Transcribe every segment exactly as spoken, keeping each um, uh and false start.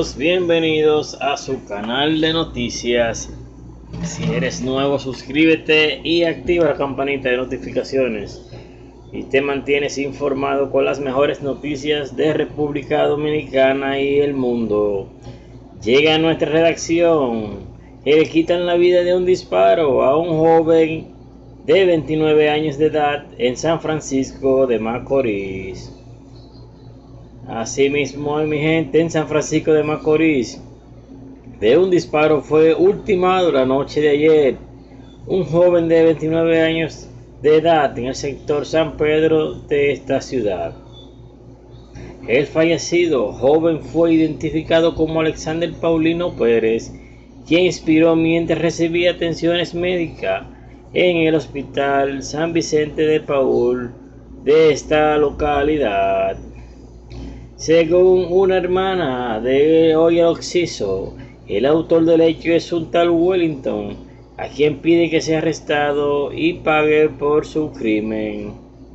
todos, bienvenidos a su canal de noticias. Si eres nuevo, suscríbete y activa la campanita de notificaciones y te mantienes informado con las mejores noticias de República Dominicana y el mundo. Llega a nuestra redacción que le quitan la vida de un disparo a un joven de veintinueve años de edad en San Francisco de Macorís. Asimismo, mi gente, en San Francisco de Macorís, de un disparo fue ultimado la noche de ayer un joven de veintinueve años de edad en el sector San Pedro de esta ciudad. El fallecido joven fue identificado como Alexander Paulino Pérez, quien expiró mientras recibía atenciones médicas en el Hospital San Vicente de Paúl de esta localidad. Según una hermana de hoy el Oxiso, el autor del hecho es un tal Wellington, a quien pide que sea arrestado y pague por su crimen.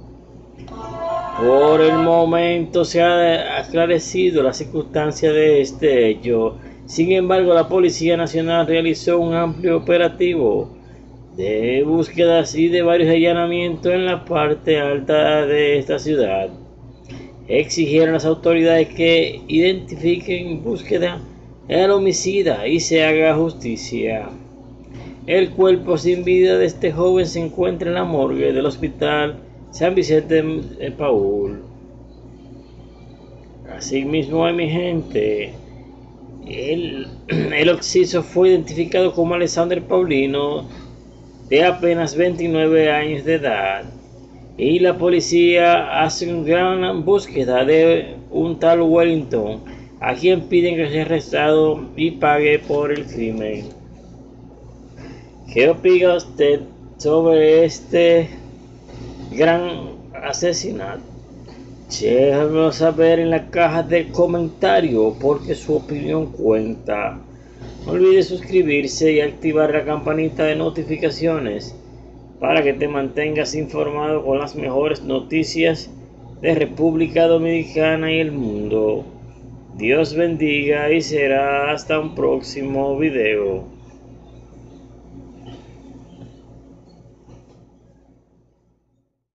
Por el momento se ha esclarecido la circunstancia de este hecho. Sin embargo, la Policía Nacional realizó un amplio operativo de búsquedas y de varios allanamientos en la parte alta de esta ciudad. Exigieron a las autoridades que identifiquen en búsqueda al homicida y se haga justicia. El cuerpo sin vida de este joven se encuentra en la morgue del Hospital San Vicente de Paúl. Asimismo, mi gente, el, el occiso fue identificado como Alexander Paulino, de apenas veintinueve años de edad, y la policía hace una gran búsqueda de un tal Wellington, a quien piden que sea arrestado y pague por el crimen. ¿Qué opina usted sobre este gran asesinato? Déjamelo saber en la caja de comentarios, porque su opinión cuenta. No olvides suscribirse y activar la campanita de notificaciones para que te mantengas informado con las mejores noticias de República Dominicana y el mundo. Dios bendiga y será hasta un próximo video.